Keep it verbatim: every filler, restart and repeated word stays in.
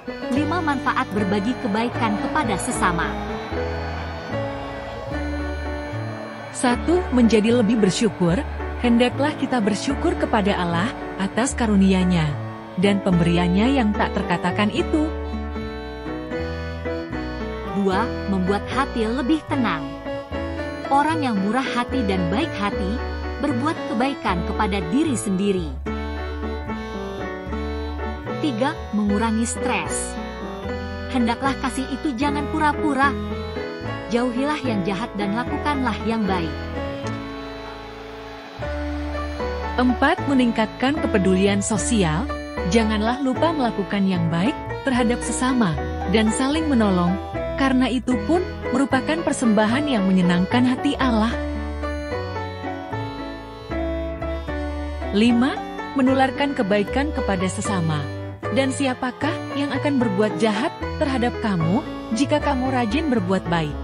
lima Manfaat berbagi kebaikan kepada sesama. Satu. Menjadi lebih bersyukur. Hendaklah kita bersyukur kepada Allah atas karunia-Nya dan pemberiannya yang tak terkatakan itu. Dua. Membuat hati lebih tenang. Orang yang murah hati dan baik hati, berbuat kebaikan kepada diri sendiri. Tiga. Mengurangi stres. Hendaklah kasih itu jangan pura-pura. Jauhilah yang jahat dan lakukanlah yang baik. Empat. Meningkatkan kepedulian sosial. Janganlah lupa melakukan yang baik terhadap sesama dan saling menolong, karena itu pun merupakan persembahan yang menyenangkan hati Allah. Lima. Menularkan kebaikan kepada sesama. Dan siapakah yang akan berbuat jahat terhadap kamu jika kamu rajin berbuat baik?